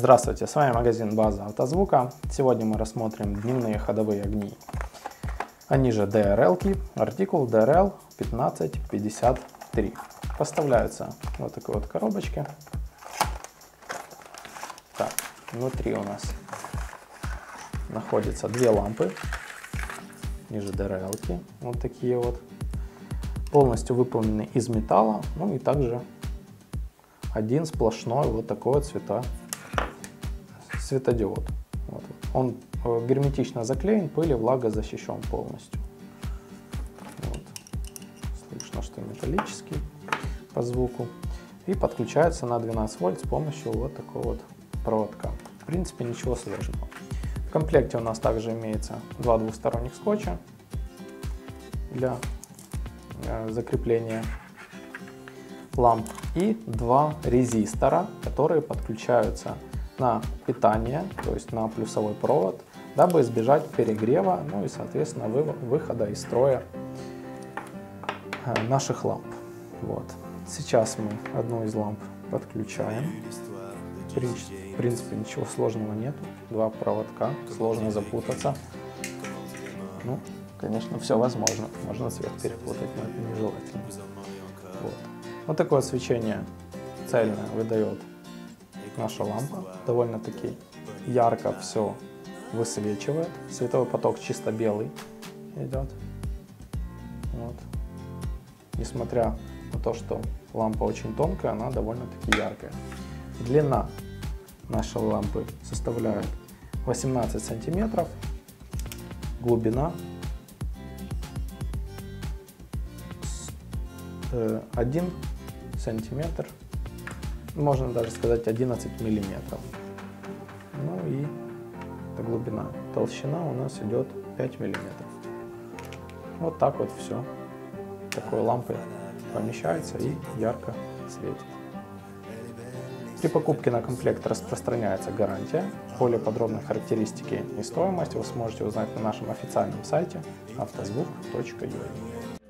Здравствуйте, с вами магазин База Автозвука. Сегодня мы рассмотрим дневные ходовые огни. Они же DRL-ки, артикул DRL 1553. Поставляются в вот такой вот коробочке. Так, внутри у нас находятся две лампы, ниже DRL-ки, вот такие вот, полностью выполнены из металла, ну и также один сплошной вот такой вот светодиод. Вот. Он герметично заклеен, пыль и влага защищен полностью. Вот. Слышно, что металлический по звуку. И подключается на 12 вольт с помощью вот такого вот проводка. В принципе, ничего сложного. В комплекте у нас также имеется два двусторонних скотча для закрепления ламп и два резистора, которые подключаются на питание, то есть на плюсовой провод, дабы избежать перегрева, ну и соответственно выхода из строя наших ламп. Вот. Сейчас мы одну из ламп подключаем. В принципе, ничего сложного нету. Два проводка, сложно запутаться. Ну, конечно, все возможно. Можно цвет перепутать, но это нежелательно. Вот такое свечение цельное выдает наша лампа. Довольно-таки ярко все высвечивает. Световой поток чисто белый идет. Вот. Несмотря на то, что лампа очень тонкая, она довольно-таки яркая. Длина нашей лампы составляет 18 сантиметров. Глубина 1 сантиметр, можно даже сказать 11 миллиметров. Ну и это глубина. Толщина у нас идет 5 миллиметров. Вот так вот все такой лампой помещается и ярко светит. При покупке на комплект распространяется гарантия. Более подробные характеристики и стоимость вы сможете узнать на нашем официальном сайте автозвук.ua.